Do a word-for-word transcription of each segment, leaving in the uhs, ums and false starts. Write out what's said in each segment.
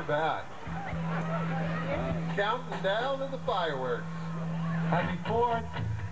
bad. Counting down to the fireworks. Happy Fourth.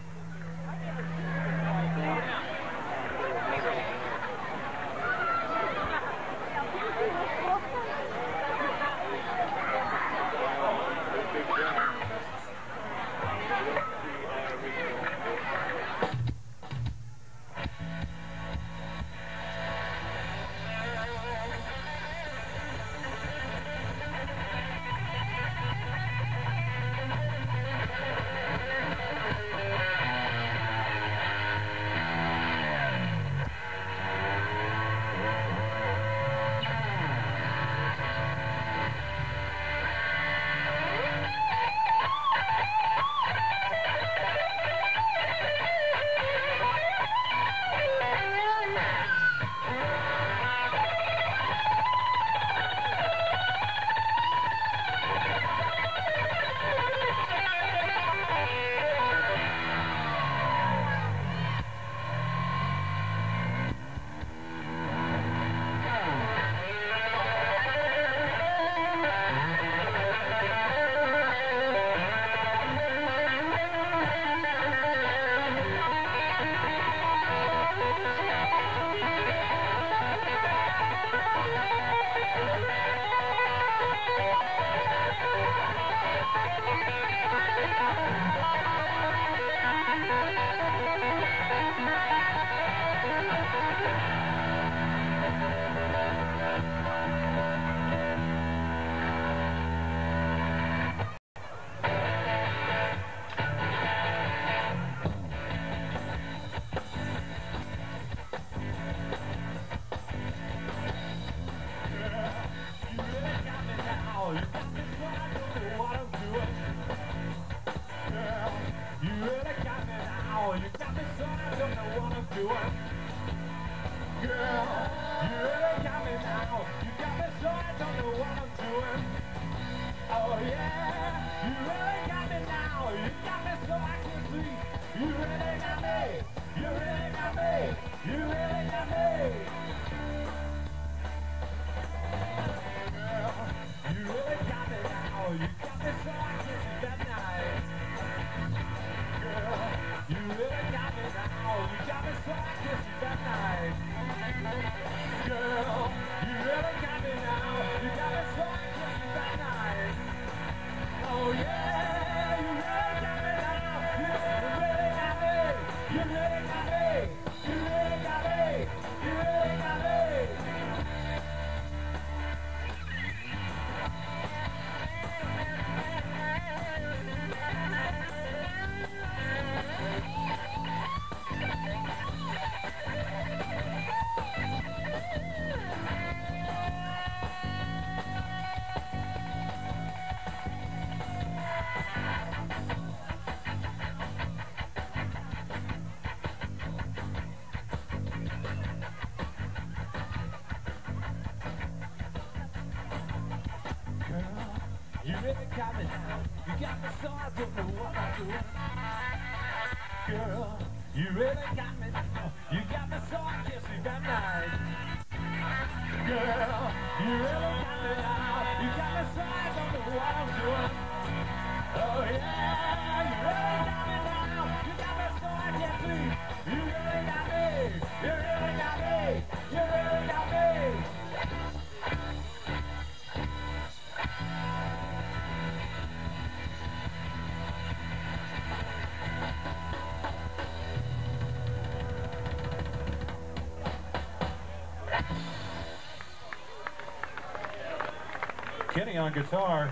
Kenny on guitar.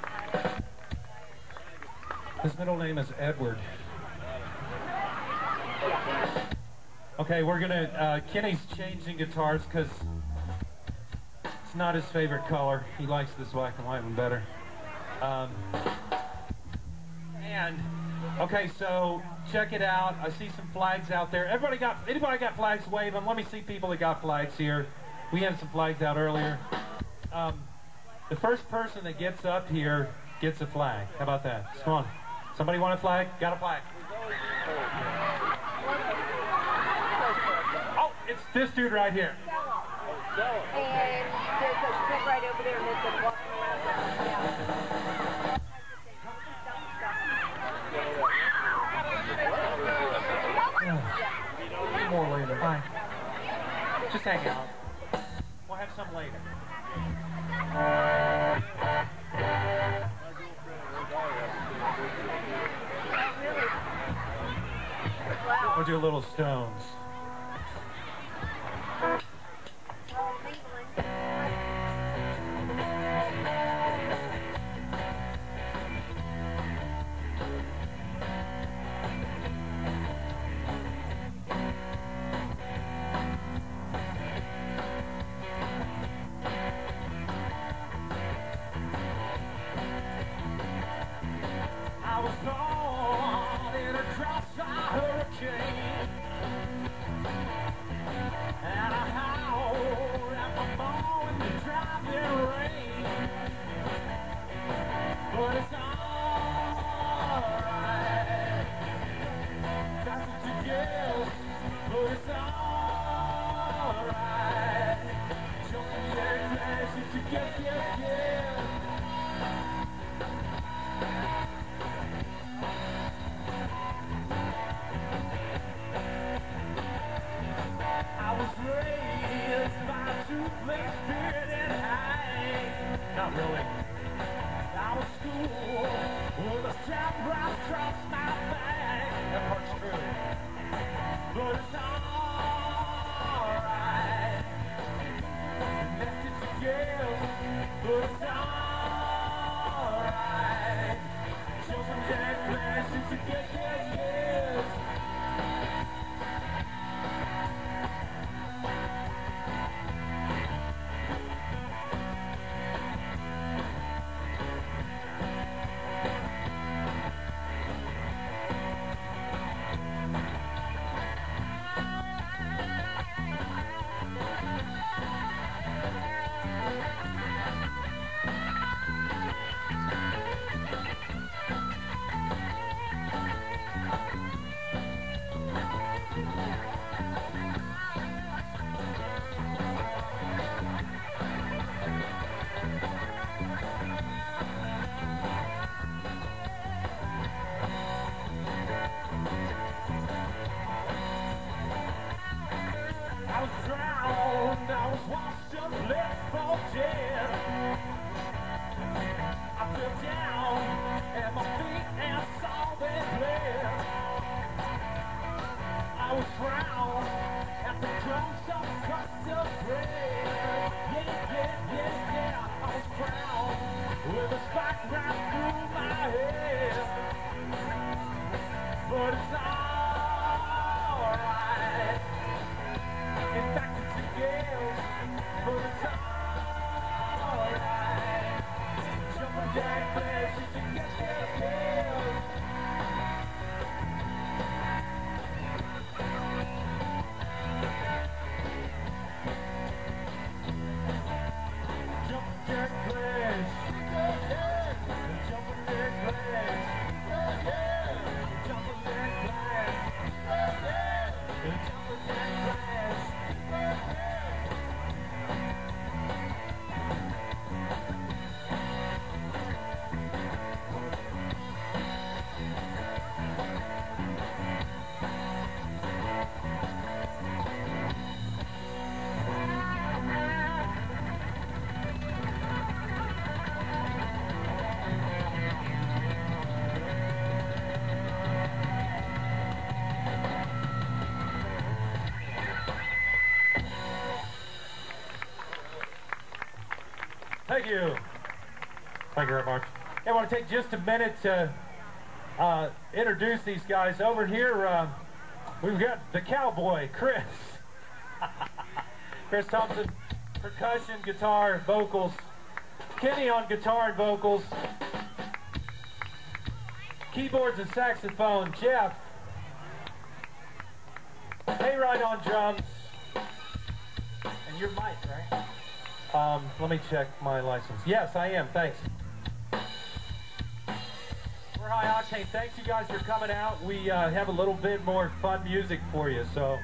His middle name is Edward. Okay, we're gonna, uh, Kenny's changing guitars because it's not his favorite color. He likes this black and white one better. Um, and, okay, so check it out. I see some flags out there. Everybody got, anybody got flags? Wave them. Let me see people that got flags here. We had some flags out earlier. Um, The first person that gets up here gets a flag. How about that? Come on. Somebody want a flag? Got a flag. Oh, it's this dude right here. And there's a kid right over there and they're walking around. More later. Fine. Just hang out. We'll have some later. We'll do a little Stones. I was born in a cross-eyed hurricane, and I howled at my mom in the driving rain. But it's alright, that's what you get. But it's alright, show me your class if you get, get, get. I was raised by a toothless spirit and hang. Not really. I was schooled with a strap right across my back. That part's true. But it's alright. That's it you give. But it's alright. Show some jack flashes to get, get, get. I was drowned, I was washed up, left for dead. I fell down at my feet and I saw they bled. I was drowned at the crumbs of crust of bread. Yeah, yeah, yeah, yeah. I was drowned with a spike right through my head. But it's alright. In fact, it's a guess, but it's alright. Jumping jack flashes to get, get, get. Jumping jack flash, jumping jack flash, jumping jack flash, jumping jack flash. Thank you. Thank you very much. Hey, I want to take just a minute to uh, introduce these guys. Over here, uh, we've got the cowboy, Chris. Chris Thompson, percussion, guitar, vocals. Kenny on guitar and vocals. Keyboards and saxophone, Jeff. Hayride on drums. And you're Mike, right? Um, let me check my license. Yes, I am. Thanks. We're High Octane. Thanks, you guys, for coming out. We uh, have a little bit more fun music for you, so.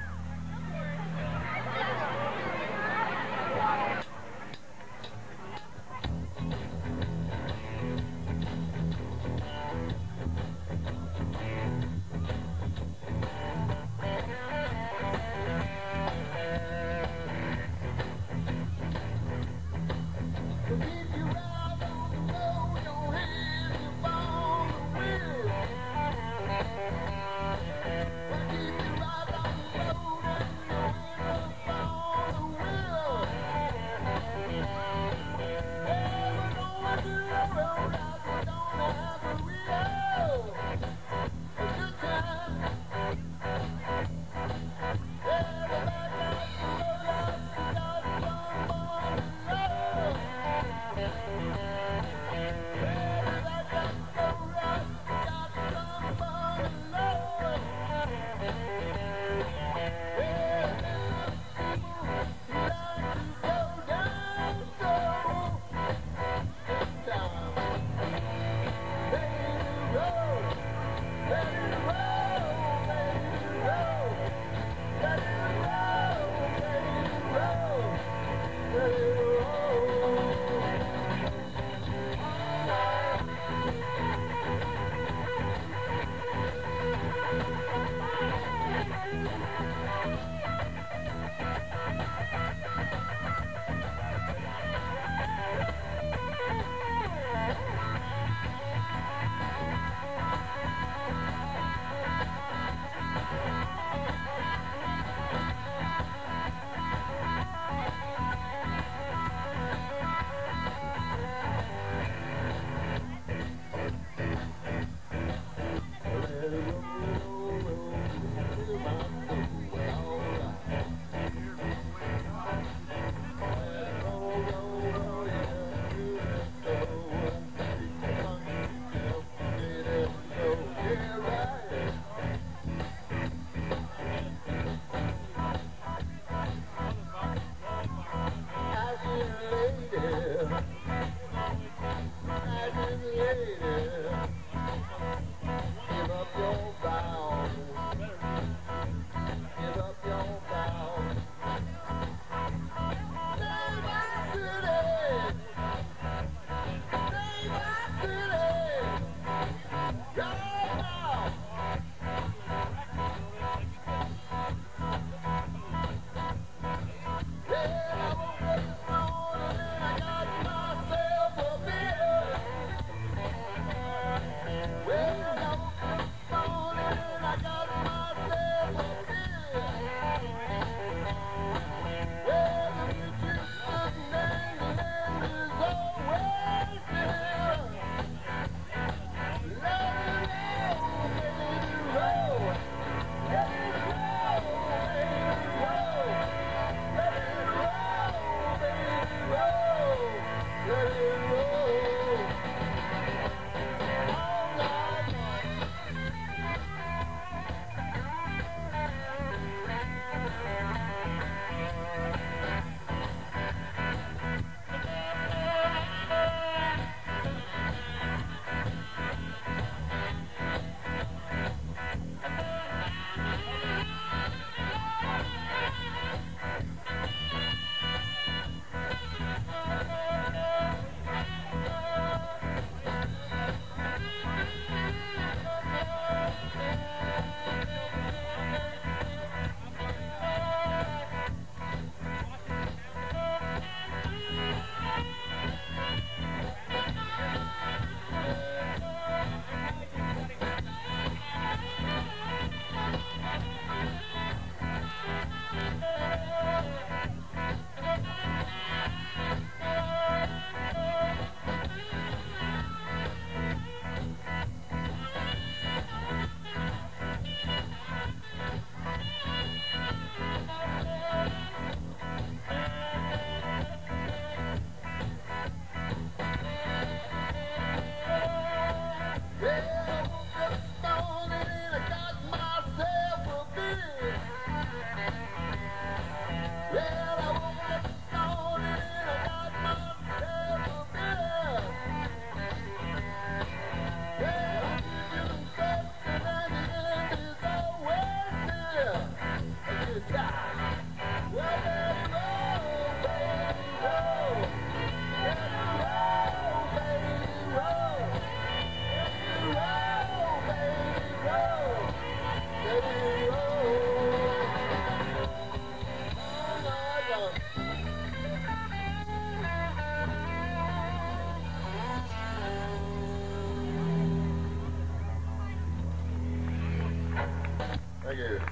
Thank you.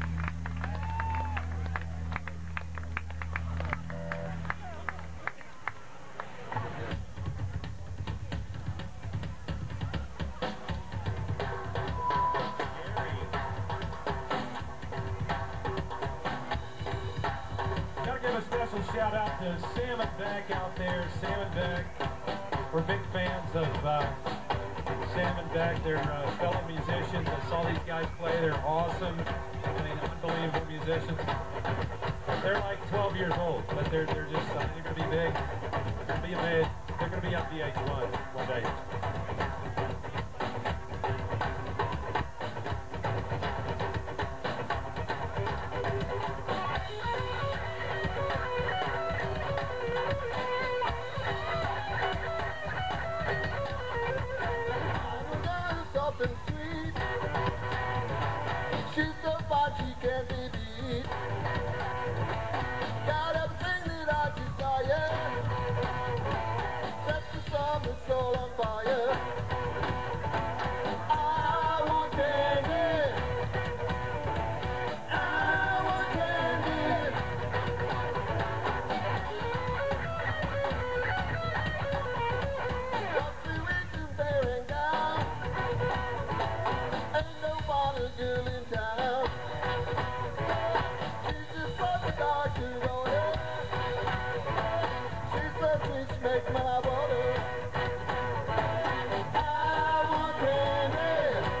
Gotta give a special shout out to Sam and Beck out there. Sam and Beck. We're big fans of uh, Sam and Beck. They're uh, fellow musicians. I saw these guys play. They're awesome. I mean, unbelievable musicians. They're like twelve years old, but they're they're just uh, they're gonna be big. They're gonna be big. They're gonna be up the H one one day. Something sweet. She's so fine she can't be beat. Got everything that I desire. Set the summer soul on fire. I want candy. I want candy. Just three weeks and bearing down. Ain't no bother girl in town. She's just like a doctor on it. She's so sweet, she makes my water. I want candy.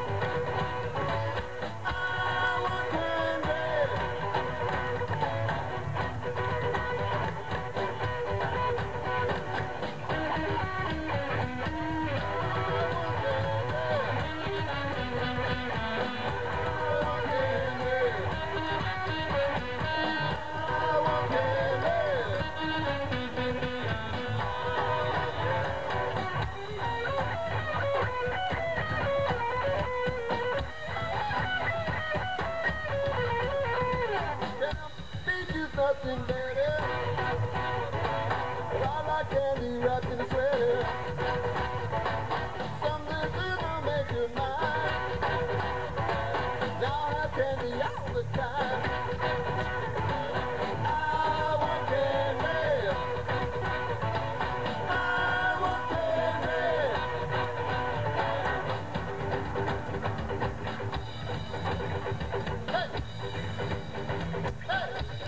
I want candy. Nothing better. I like candy wrapped in a sweater. Something gonna make you mine. Now I have candy all the time. I want candy. I want candy. Hey! Hey!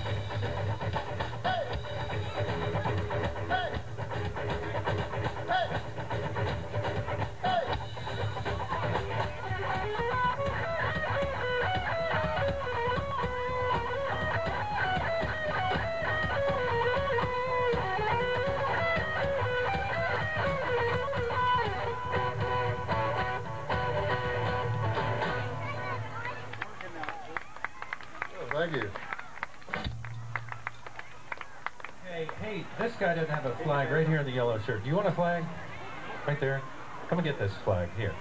Hey! Hey! Hey! Hey! Oh, thank you. Hey, hey, this guy doesn't have a flag right here in the yellow shirt. Do you want a flag? Right there. Come and get this flag here.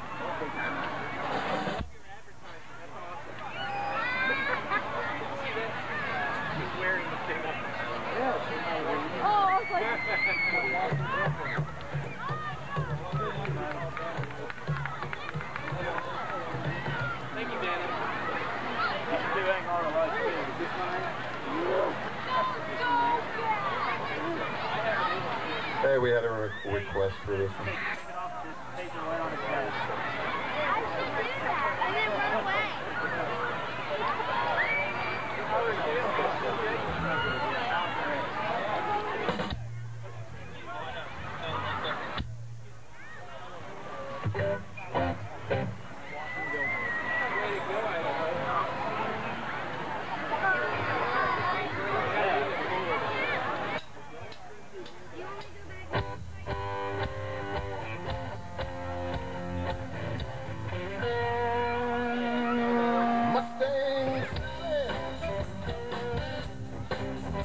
Thank you, Danny. You're doing all the right things. Is this one? Hey, we had a re request for this one. Take it off, just take it right on his head. I should do that. I didn't run away. Mustangs,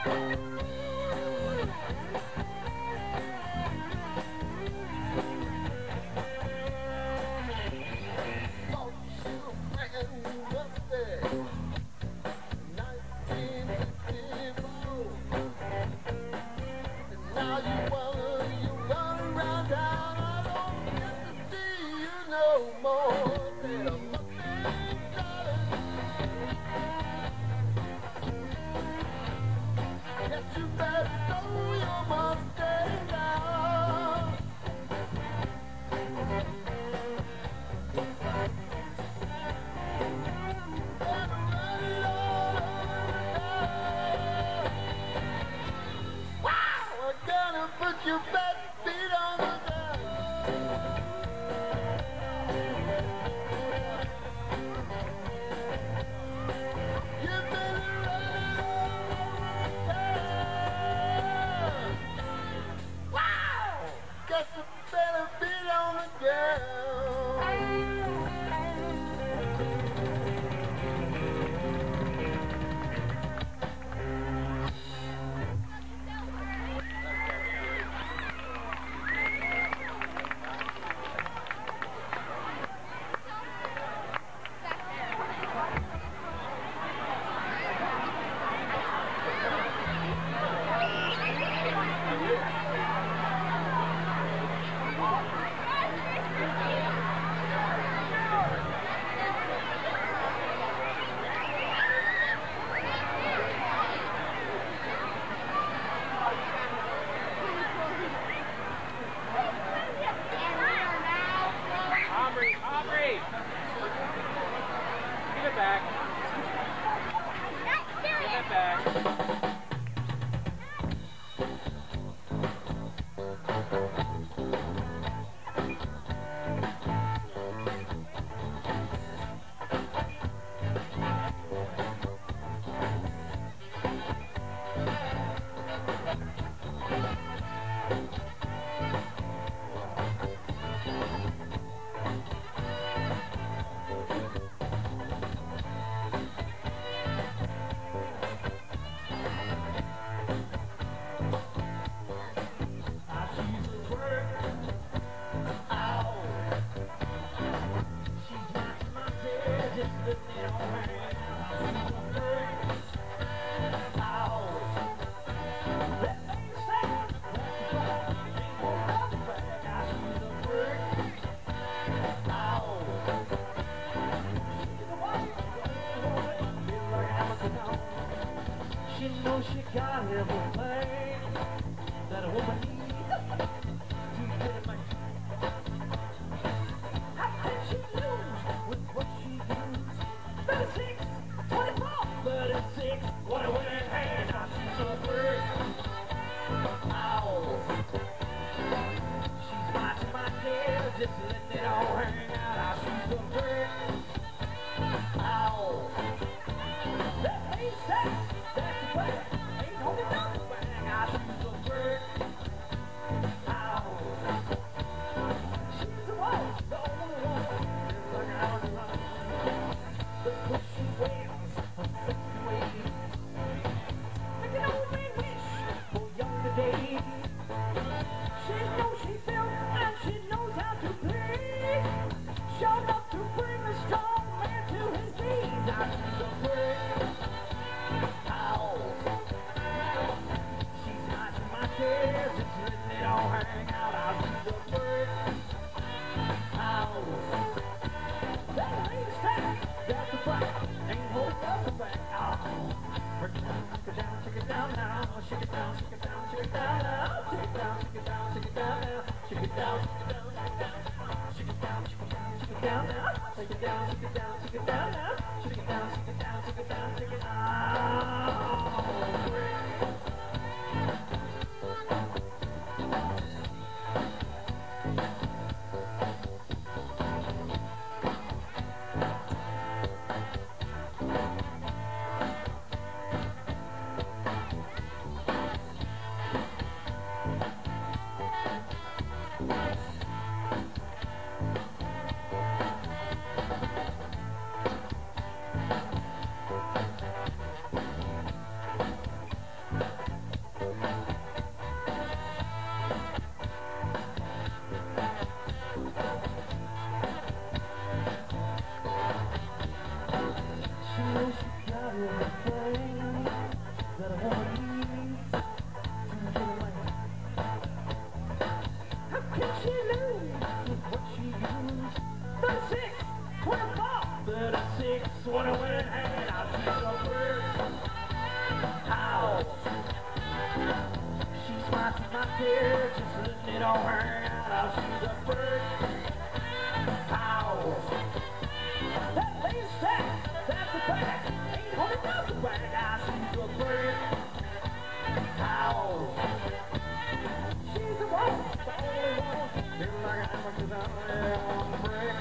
Now you wanna, you run around town, I don't get to see you no more. Said I'm Mustang darling. Guess you better throw your Mustang down. Better run it all over town. Wow, I'm gonna put your back feet on the ground. You better run it over town. Wow, got your better feet on the ground. Aubrey, Aubrey! Give it back. Give it back. She knows she got everything that a woman needs to get a man. How can she lose with what she used? thirty-six, twenty-four, thirty-six, what a winning hand. Now she's so free. Ow. She's watching my tail, just letting it all hang out. Now she's so free. Ow. That ain't sex. That's the way. Ain't no doubt. Bang, I she's so free. Ow. She's the one, the only one. It's like I was running. The pushy wheels of fifty ways. I can only wish for younger days. She knows she feels and she knows how to play. Showed up to bring a strong man to his knees. Now she's so free. Ow. She's watching my tail, just letting it all hang out. Now she's so free. Ow. That ain't stack, that's the fact. Ain't hold up the back. Ow. Break it down, shake it down, shake it down now. Shake it down, shake it down, shake it down now. Shake it down, shake it down, shake it down now. Shake it down, shake it down, shake it down. Shake it down, shake it down, shake it down now. Shake it down, shake it down, shake it down now. Shake it down, shake it down, shake it down, shake it down. chair, just letting it all hang out. She's a bird house. That lady's fat, that's a fact. Ain't holding nothing back. Ah, she's a bird house. She's the one, the only one. Feeling like a hammer 'cause I'm there on the brick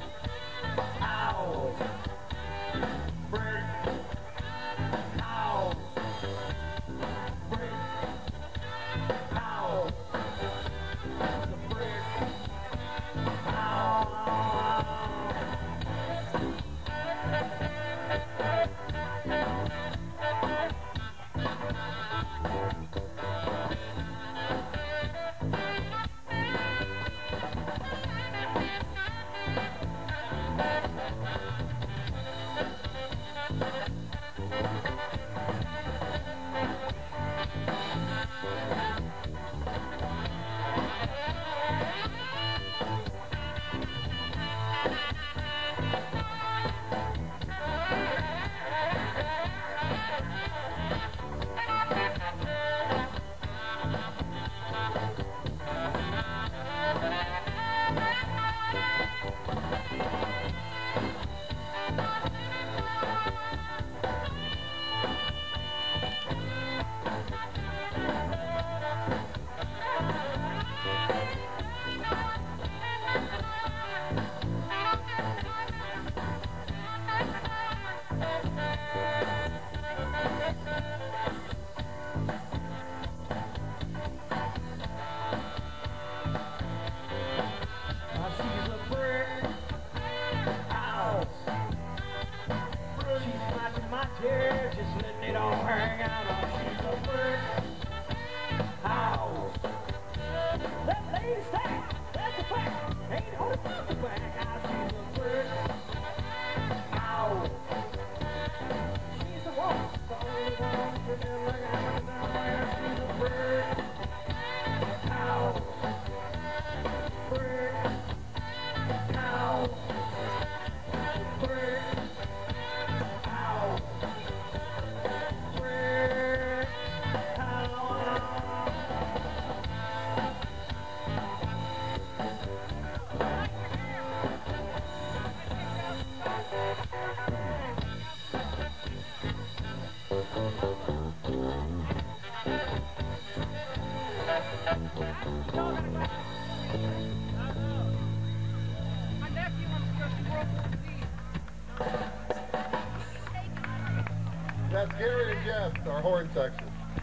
house. Brick house. Brick house. The brick house. Chair, just letting it all hang out. Oh, she's a brick house. That lady's fat, that's a fact. Ain't holding nothing back. Ah, she's a brick house. She's the one, the only one. Feeling like a hammer down there. She's a brick house. Brick house. Brick house. That's Gary and Jeff, our horn section.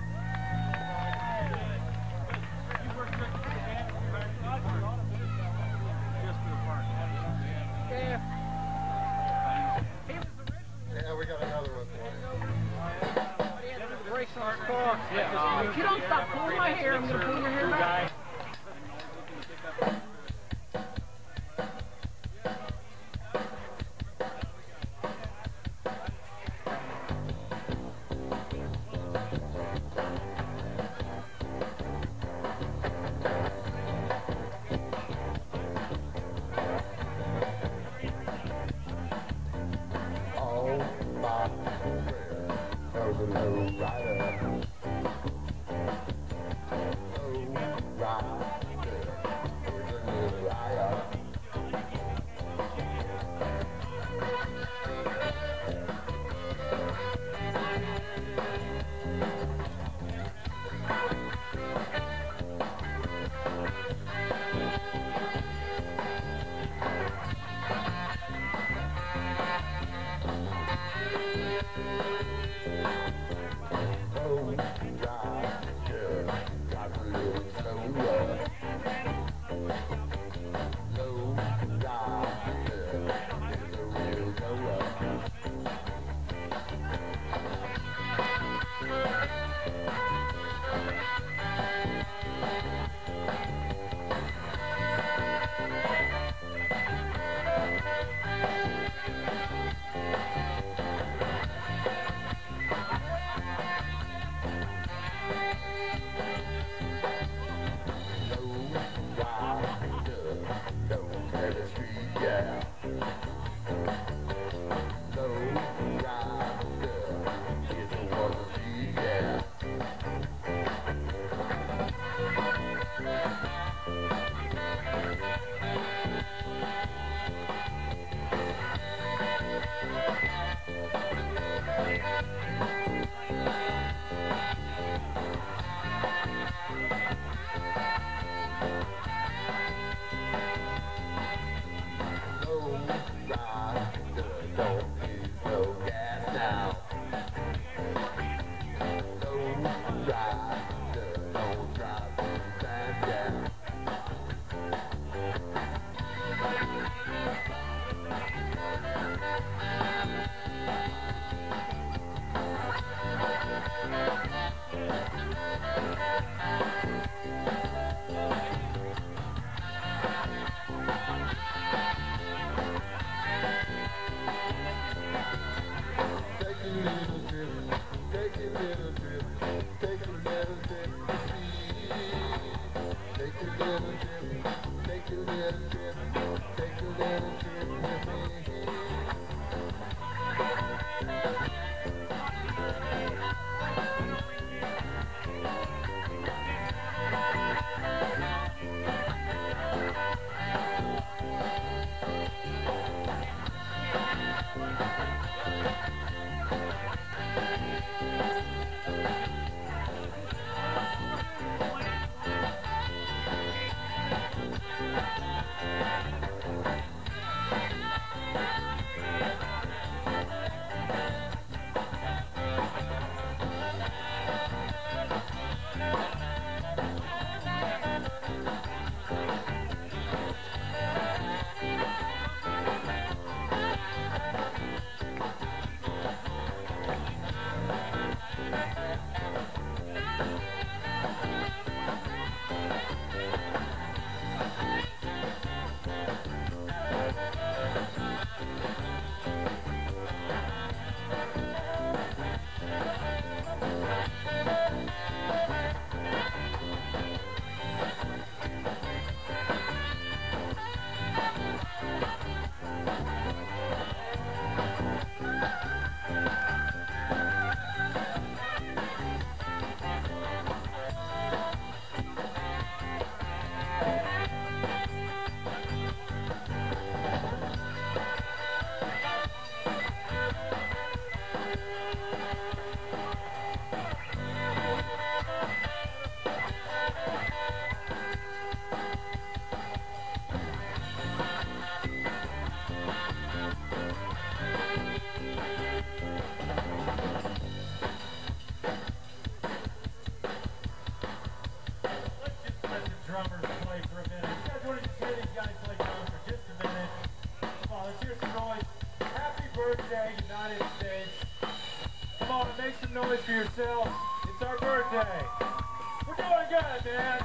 Yeah, we got another one for you. If you don't stop pulling my hair, I'm going to pull your hair back. Oh, my that was a low rider. Low rider. That was a low rider. Oh, Don't drive, don't drive, stand down. Take a little trip, take a little trip, take a little trip to see. Take a little trip, take a little trip, take a little trip with me. Drummers play for a minute. You guys want to just hear these guys play drums for just a minute? Come on, let's hear some noise. Happy birthday, United States. Come on, make some noise for yourselves. It's our birthday. We're doing good, man.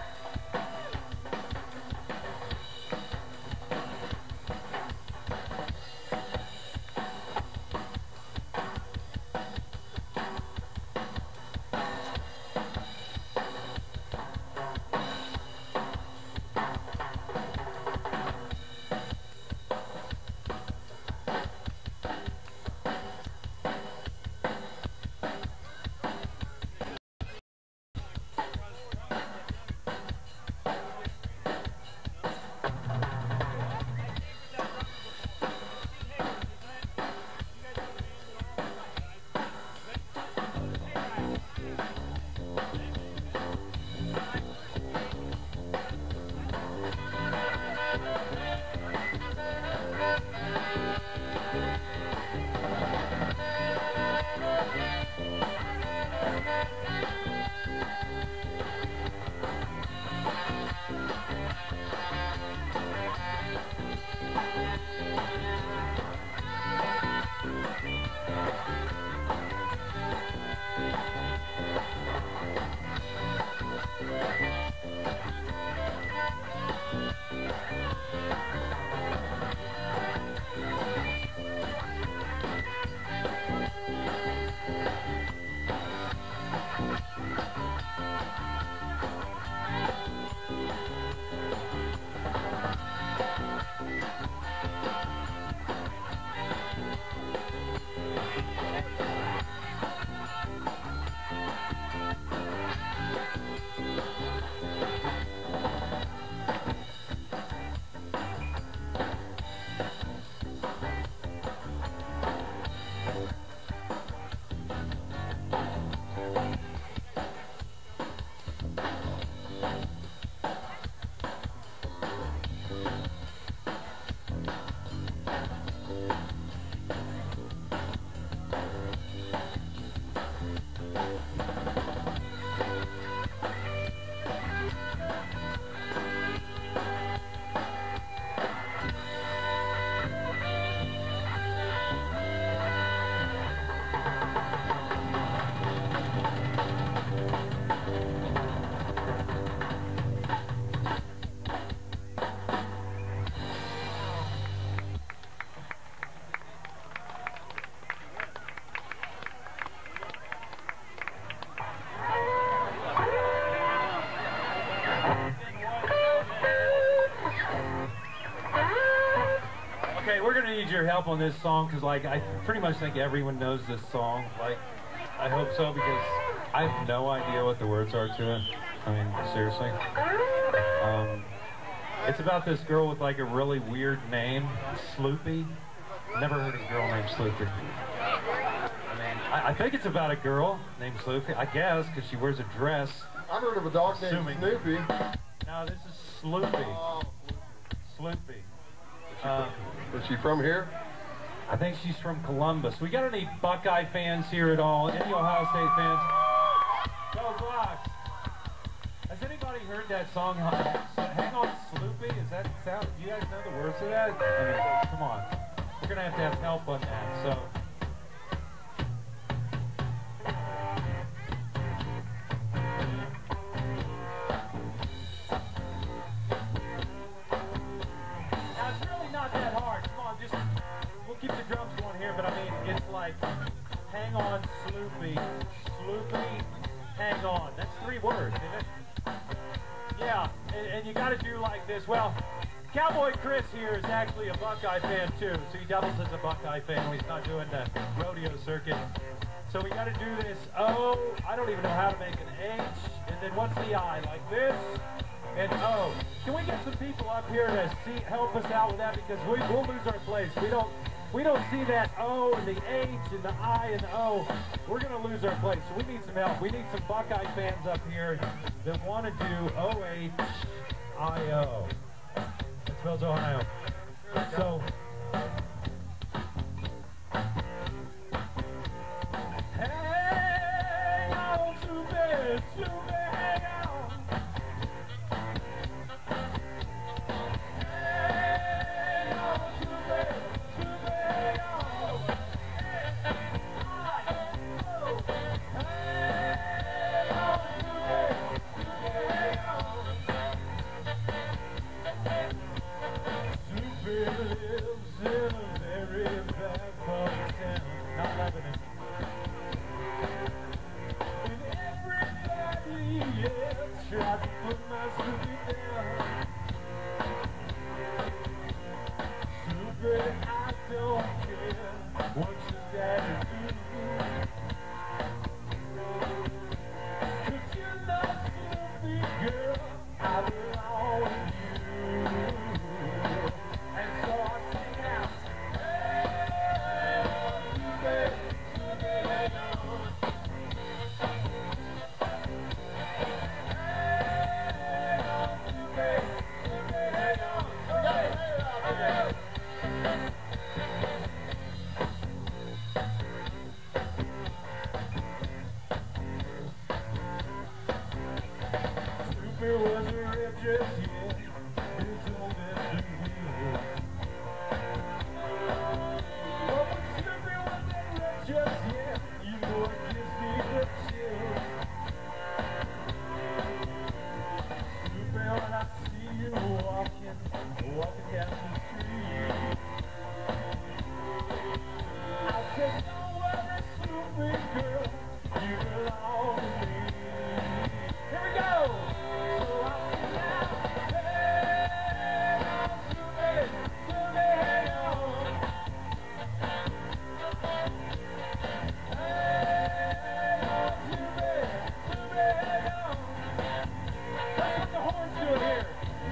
your help on this song because, like, I pretty much think everyone knows this song. Like, I hope so because I have no idea what the words are to it. I mean, seriously. Um, it's about this girl with like a really weird name, Sloopy. Never heard of a girl named Sloopy. I mean, I, I think it's about a girl named Sloopy, I guess, because she wears a dress. I've heard of a dog Assuming. named Snoopy. No, this is Sloopy. Oh, Sloopy. Um, is she from here? I think she's from Columbus. We got any Buckeye fans here at all? Any Ohio State fans? Go Bucks! Has anybody heard that song, Hang On Sloopy? Is that sound? Do you guys know the words to that? I mean, come on. We're going to have to have help on that, so. Now, it's really not that hard. Come on, just, we'll keep the drums going here, but I mean, it's like, hang on, Sloopy. Sloopy, hang on. That's three words, isn't it? Yeah, and, and you got to do like this. Well, Cowboy Chris here is actually a Buckeye fan too, so he doubles as a Buckeye fan when he's not doing the rodeo circuit. So we got to do this. Oh, I don't even know how to make an H, and then what's the I? Like this, and O. Can we get some people up here to see help us out with that because we we'll lose our place. We don't we don't see that O and the H and the I and the O. We're gonna lose our place. So we need some help. We need some Buckeye fans up here that want to do O H I O. That spells Ohio. So. Hang on to me, to me, hang on. Hang on to me, to me, hang on. Hang on to me, to me, hang on. Sloopy lives in a very bad part of town, not Lebanon. And everybody else tried to put my Sloopy down. Sloopy, I don't care what your daddy do. 'Cause you're not Sloopy, girl, I belong with you. And so I sing out, hey, Sloopy, Sloopy, hang on. Hang on, Sloopy, Sloopy, hang on. Okay, okay. Sloopy wasn't ripped just yet. It's old as the wheel. Oh, but Sloopy wasn't ripped just yet. You know I just need a chill. Sloopy, when I see you walking, walking down the street, I said, don't worry, Sloopy girl, you belong to me. Here we go. So I sing out, hang on, Sloopy, Sloopy, hang on. Hang on, Sloopy, Sloopy, hang on. That's what the horns do here.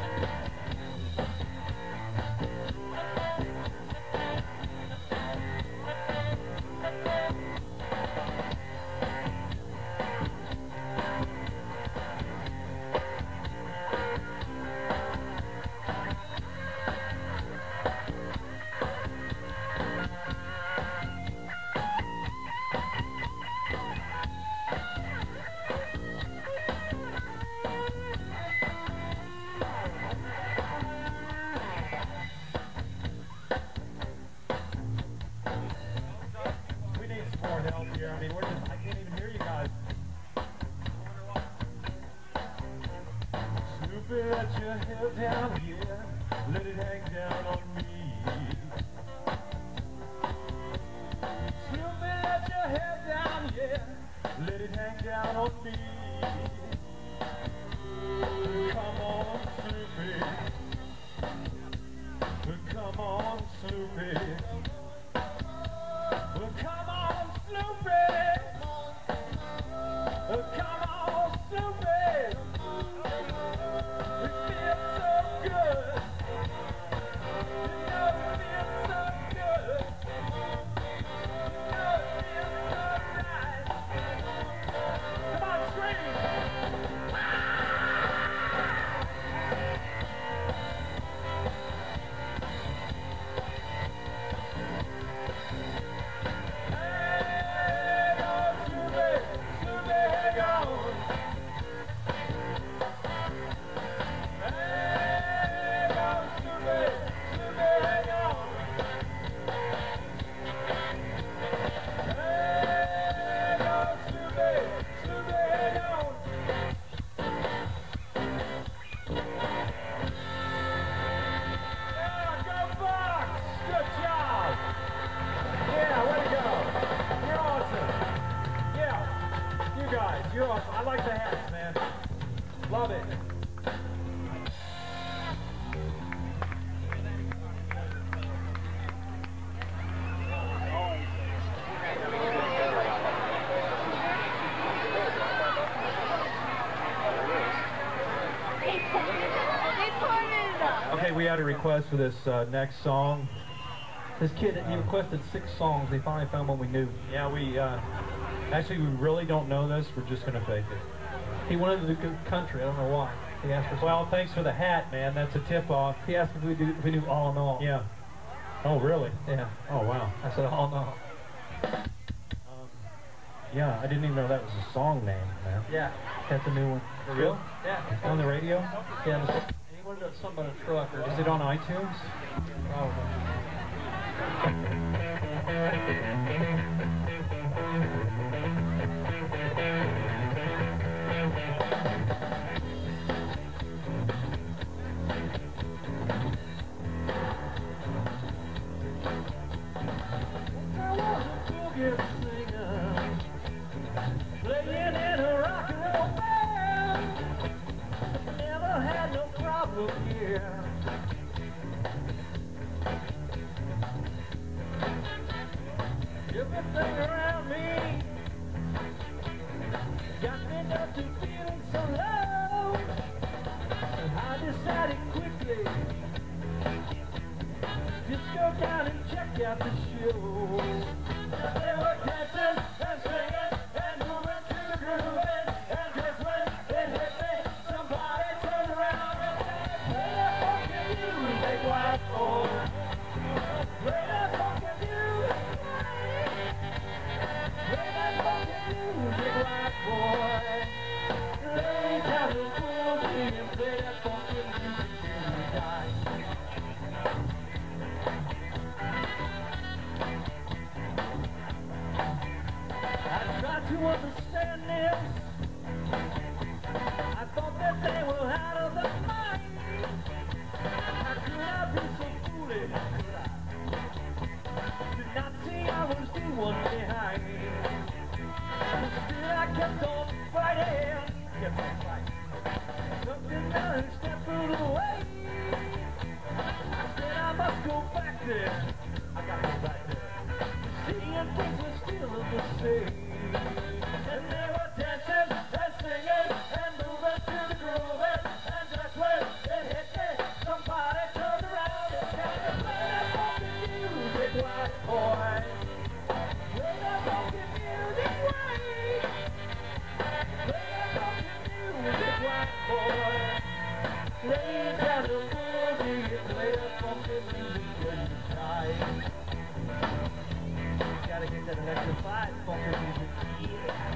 We need some more help here. I mean, we're just, I can't even hear you guys. Sloopy, let your head down, yeah. Let it hang down on me. Sloopy, let your head down, yeah. Let it hang down on me. Come on, Sloopy. Come on, Snoopy. Come on, Snoopy. Come on, Snoopy. It feels so good. You know it feels so good. You know it feels so right. Come on, scream. You're awesome. I like the hats, man. Love it. Okay, we had a request for this uh, next song. This kid, he requested six songs. They finally found one we knew. Yeah, we, uh, actually, we really don't know this. We're just going to fake it. He wanted to do country. I don't know why. He asked us. Well, thanks for the hat, man. That's a tip-off. He asked if we, do, if we knew All in All. Yeah. Oh, really? Yeah. Oh, wow. I said All in All. Um, yeah, I didn't even know that was a song name, man. Yeah. That's a new one. For real? Yeah. On the radio? Yeah. And he wanted to something about a truck. Or is it on iTunes? Probably. Everything around me got me up to feeling so low. I decided quickly just go down and check out the show. They were dancing and singing and moving to the groove, and just when it hit me, somebody turned around and said, "Play that funky music, white boy. Play that funky music." Play that funky music, white boy. Lay down the boogie and play that funky music till you die. I tried to understand this. I thought that they were out of their mind. How could I be so foolish? Could I? Did not see I was the one behind. Still I kept on fighting, kept on fighting. Something down and stepped away. I said I must go back there. I gotta go back there. Seeing things were still the same. And they were dancing and singing and moving to the groove. And just when it hit me, somebody turned around and said, "Play that funky music, white boy. Play that funky music, white. Play that funky music, white boy. Lay down the boogie and play that funky music till you die." Gotta get that electrified funky music. Yeah.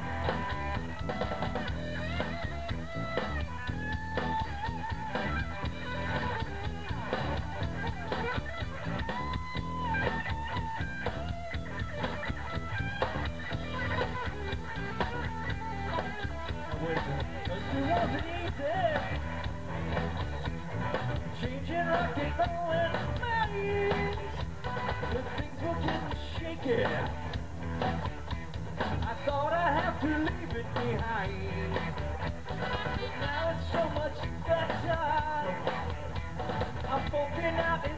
Changing rock and roll and minds, the things were getting shaky. I thought I'd have to leave it behind, but now it's so much better. I'm walking out in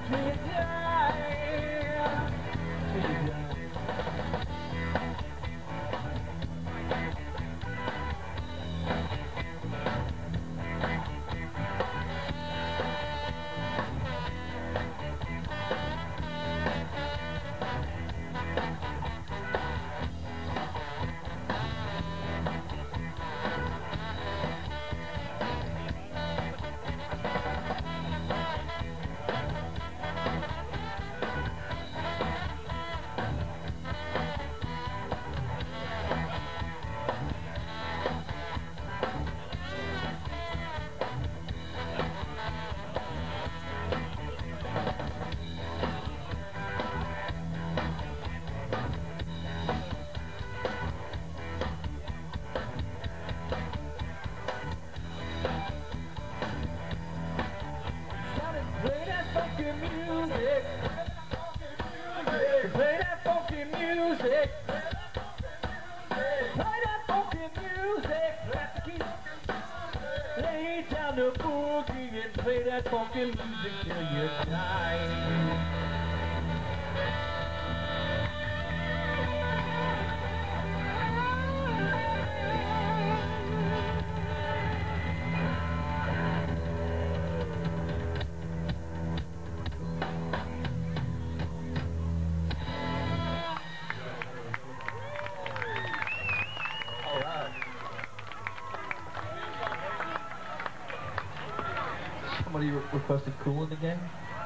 Somebody re requested Cool in the Gang?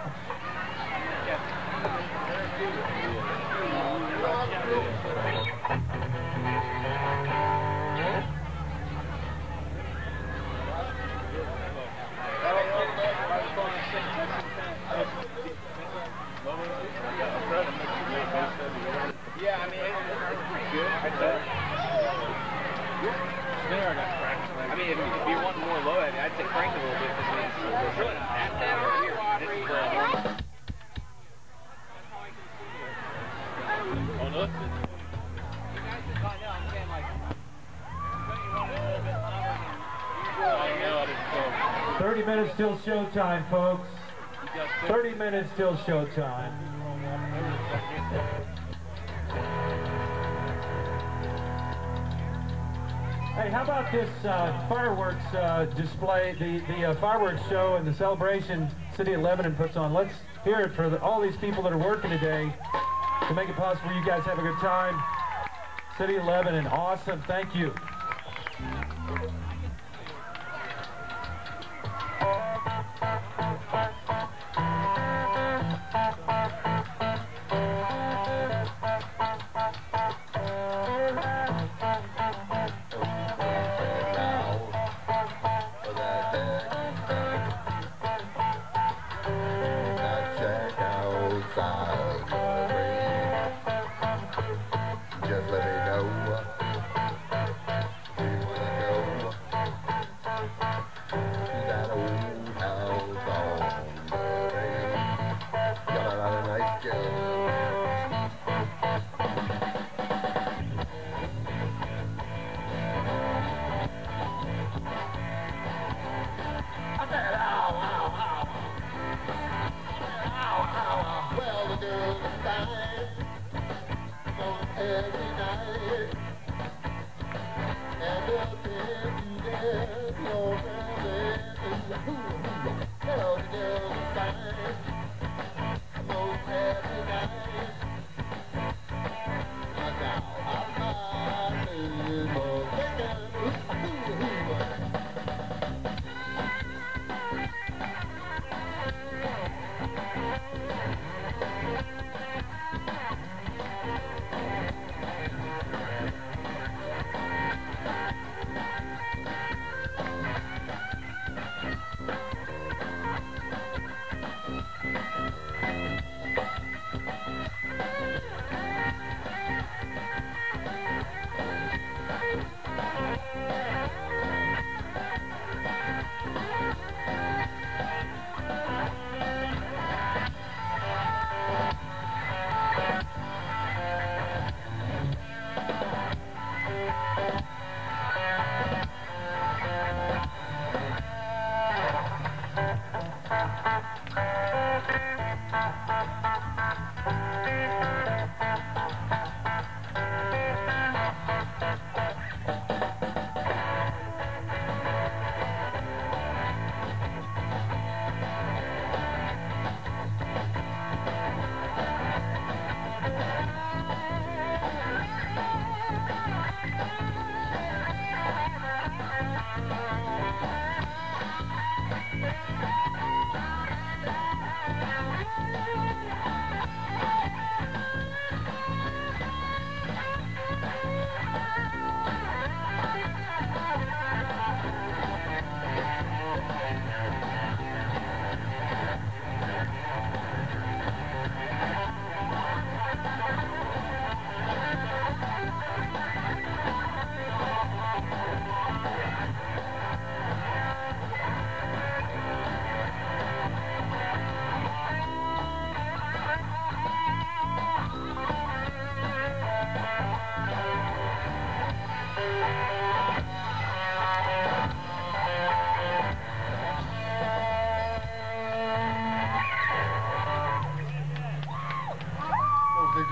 Yeah, I mean, it's pretty good. I'd say. I mean, if, if you want more low, I'd say crank a little bit because it's really not that bad over here. This is uh, oh no. You guys just thought, no, I'm saying like, you want it a little bit longer than usual. I know, I didn't go. thirty minutes till showtime, folks. thirty minutes till showtime. Hey, how about this uh, fireworks uh, display, the, the uh, fireworks show and the celebration City of Lebanon puts on? Let's hear it for the, all these people that are working today to make it possible you guys have a good time. City of Lebanon, awesome, thank you.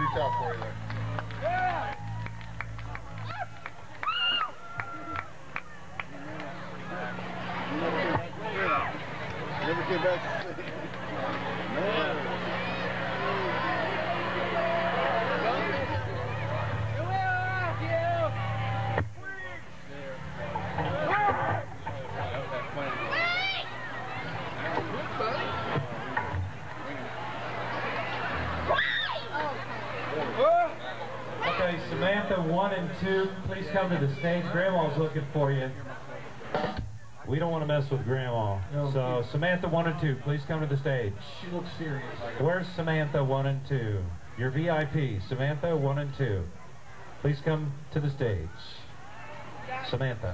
too tough for you there. Never came back. Okay, Samantha one and two, please come to the stage. Grandma's looking for you. We don't want to mess with Grandma. No. So Samantha one and two, please come to the stage. She looks serious. Where's Samantha one and two? Your V I P, Samantha one and two. Please come to the stage. Samantha.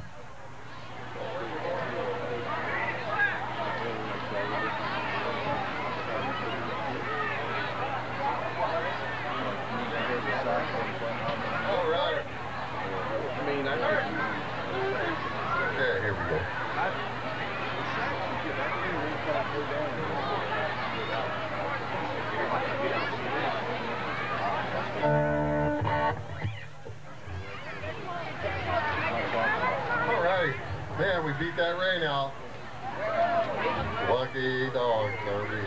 All right. I mean, I Okay, here we go. All right. Man, we beat that rain out. Lucky dog, Kirby.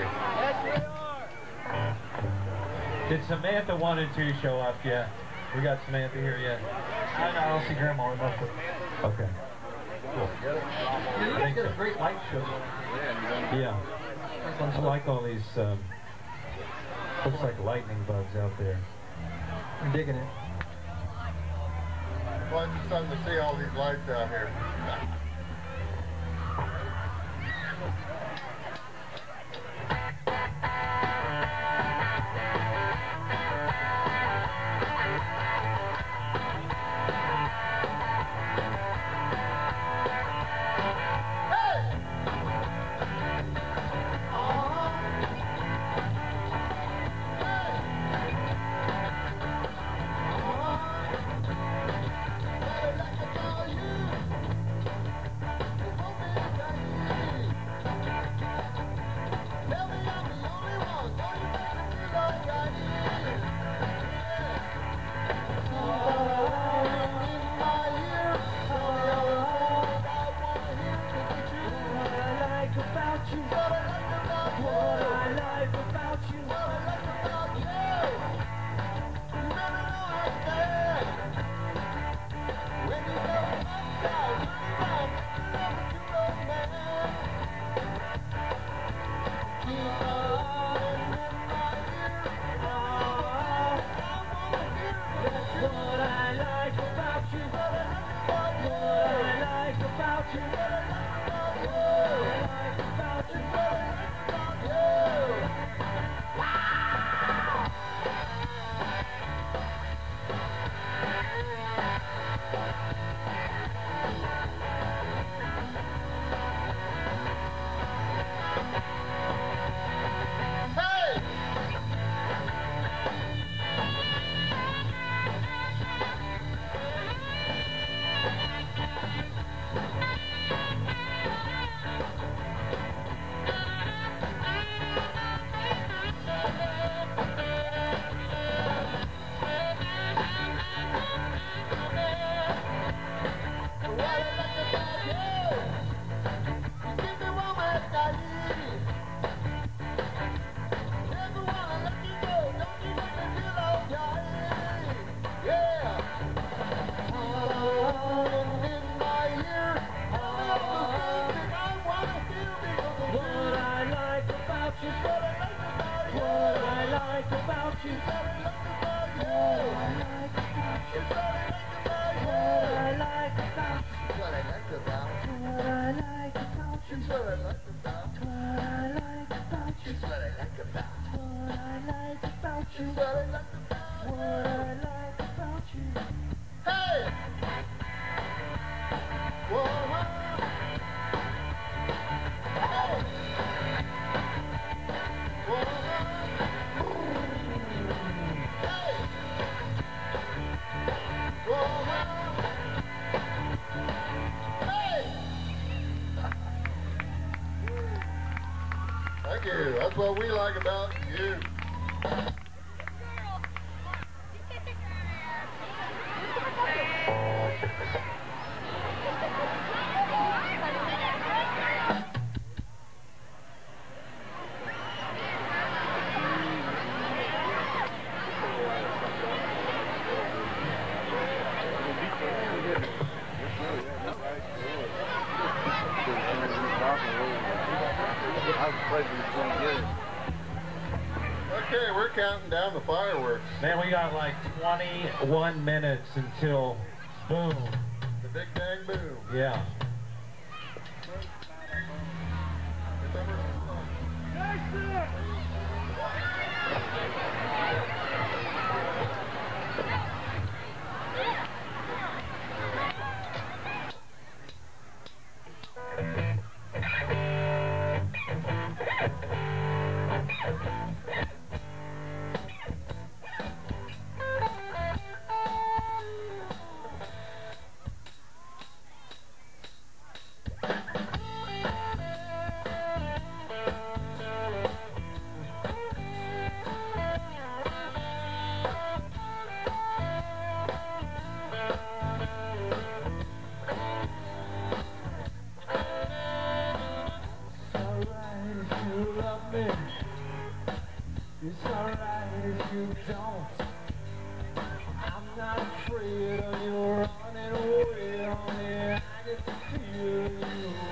Did Samantha one and two show up yet? We got Samantha here yet? I know, I don't see Grandma enough. Okay. Cool. You guys get a great light show. Yeah. I like all these, um, looks like lightning bugs out there. I'm digging it. Fun something to see all these lights out here. Thank you. That's what we like about you. Okay, we're counting down the fireworks. Man, we got like twenty-one minutes until boom. The Big Bang Boom. Yeah. It's alright if you don't. I'm not afraid of you running away on me. I get the feeling you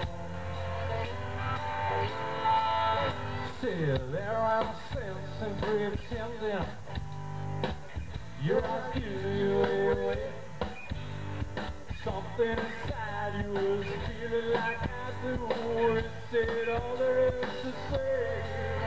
still there are sense in pretending you're not giving you away. Something inside you is feeling like I do. It said all there is to say.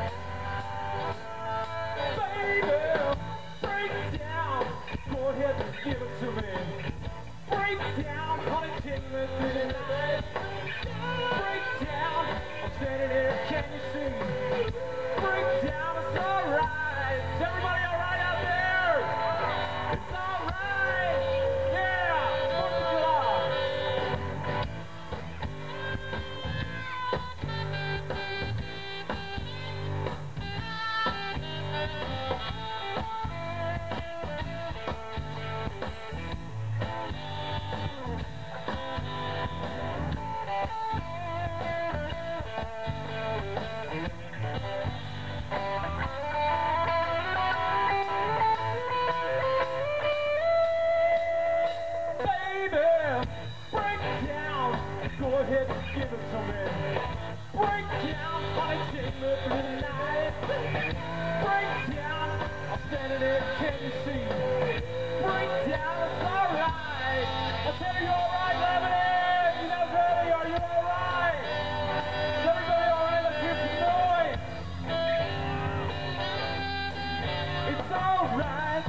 Baby, break down. Go ahead and give it to me. Break down, honey, take me through the night. Break down, I'm standing here, can you see? Break down, it's alright. Is everybody alright out there? It's alright. Yeah, Fourth of July. Go ahead and give it to me. Break down, honey, take me through the night. Break down, I'm standing there, can you see? Break down, it's alright. I tell you, you alright, Lebanon? You guys ready? Are you alright? Is everybody alright? Let's hear some noise. It's alright.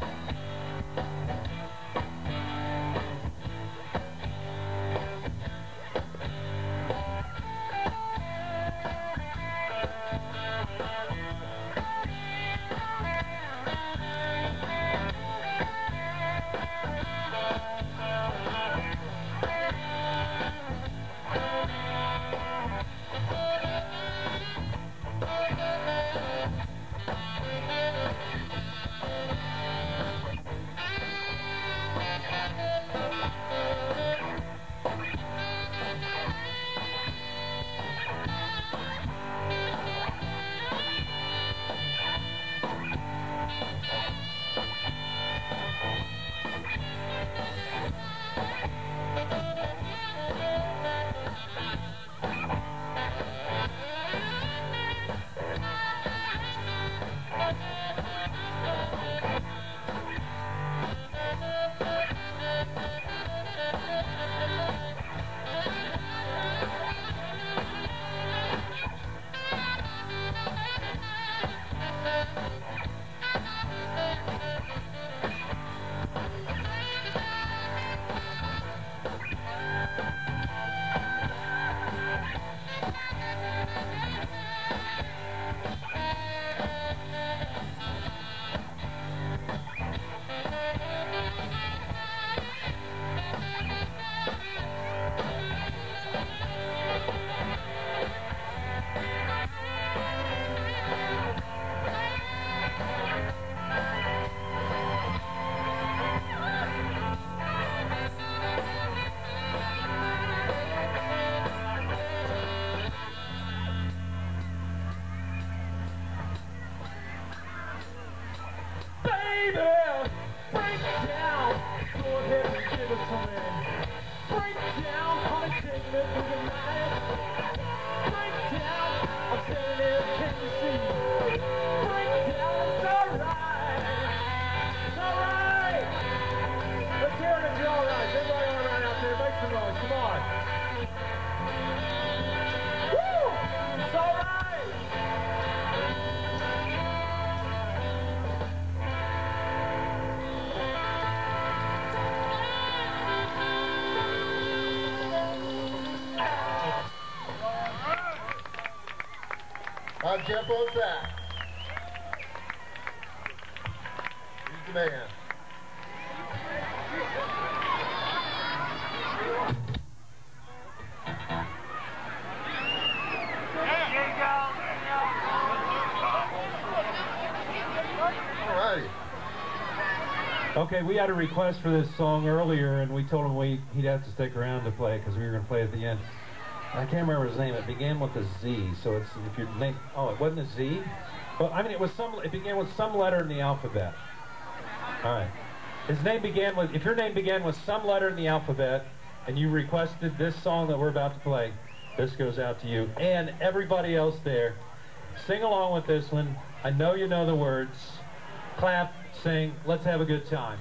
Up-tempo sax. Here's the man. Alrighty. Okay, we had a request for this song earlier, and we told him we, he'd have to stick around to play because we were going to play at the end. I can't remember his name. It began with a Z, so it's if your name. Oh, it wasn't a Z. Well, I mean, it was some. It began with some letter in the alphabet. All right. His name began with. If your name began with some letter in the alphabet, and you requested this song that we're about to play, this goes out to you and everybody else there. Sing along with this one. I know you know the words. Clap, sing. Let's have a good time.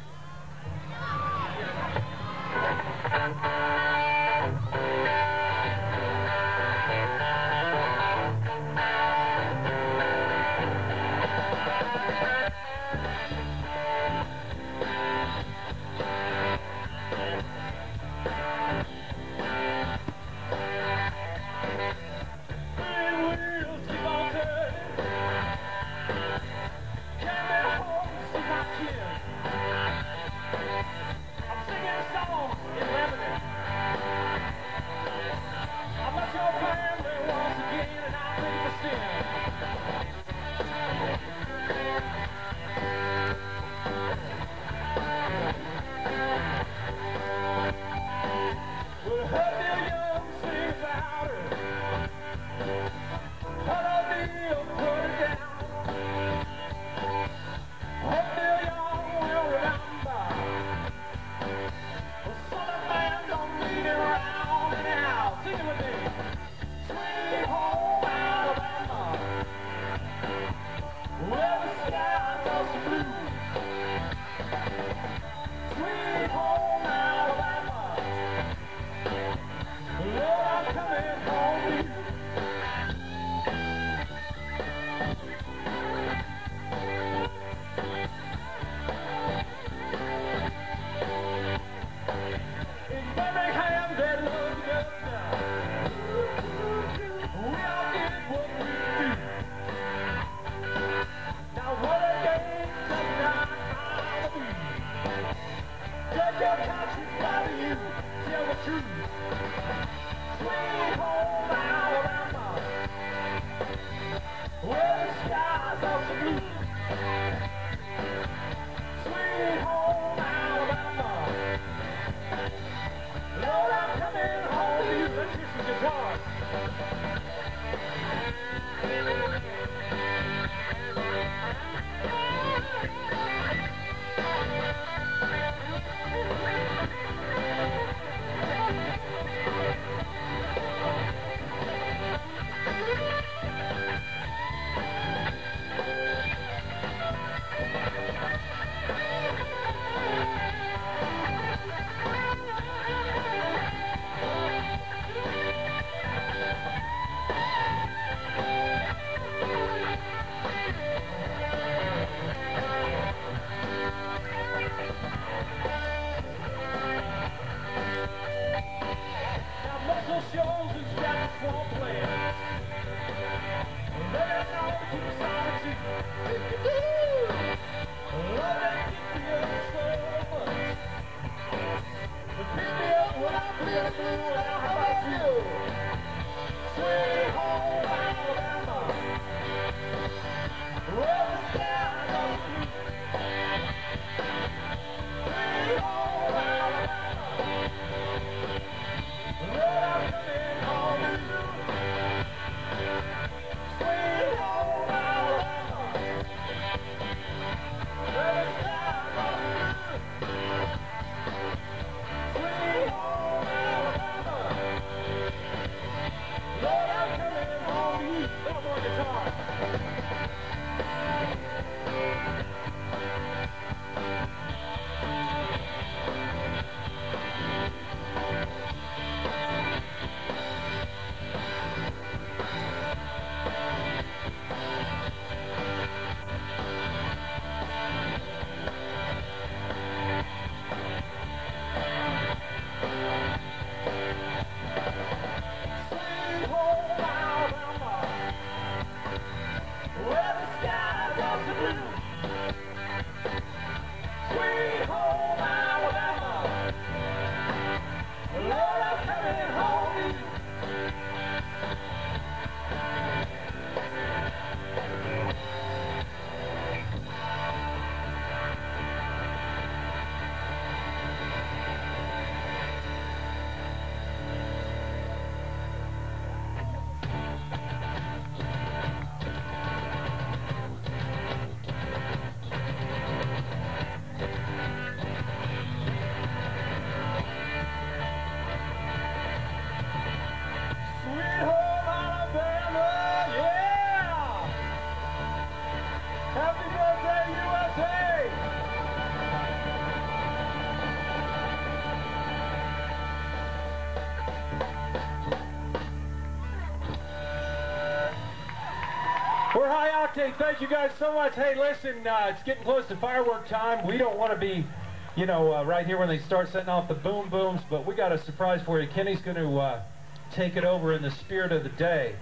Octane, thank you guys so much. Hey, listen, uh, it's getting close to firework time. We don't want to be, you know, uh, right here when they start setting off the boom booms, but we got a surprise for you. Kenny's going to uh, take it over in the spirit of the day.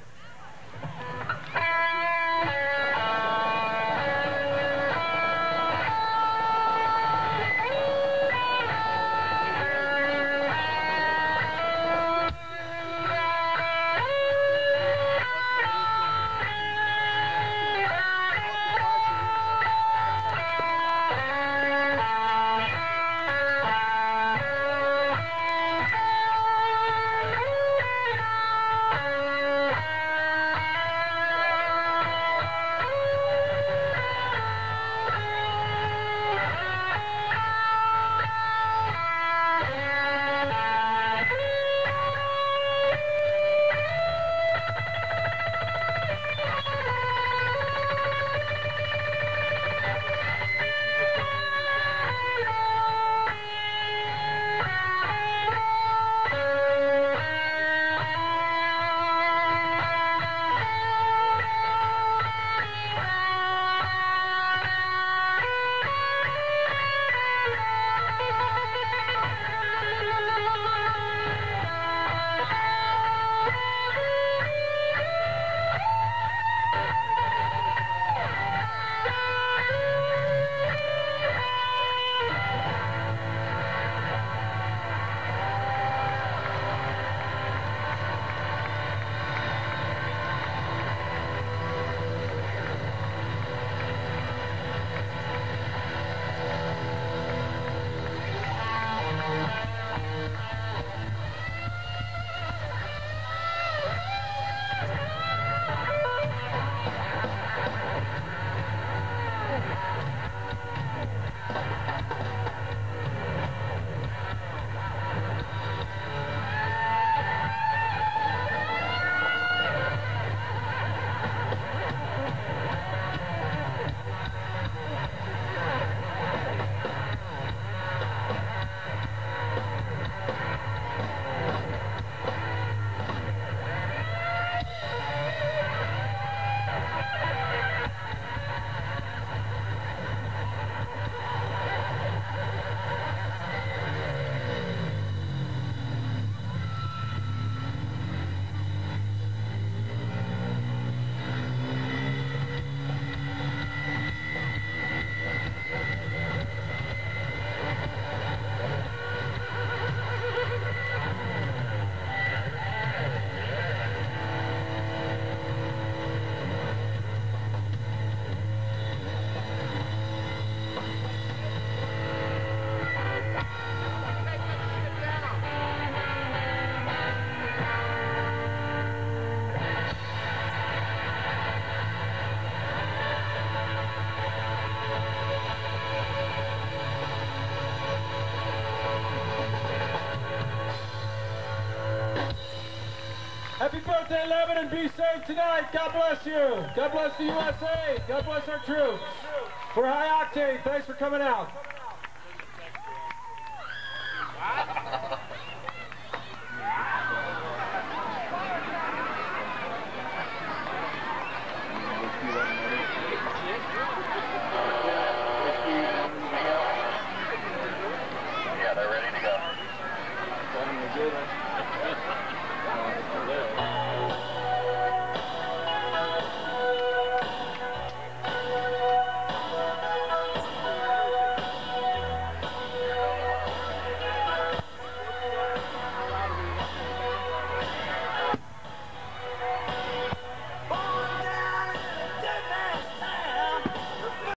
Happy birthday, Lebanon. Be safe tonight. God bless you. God bless the U S A. God bless our troops. For High Octane, thanks for coming out.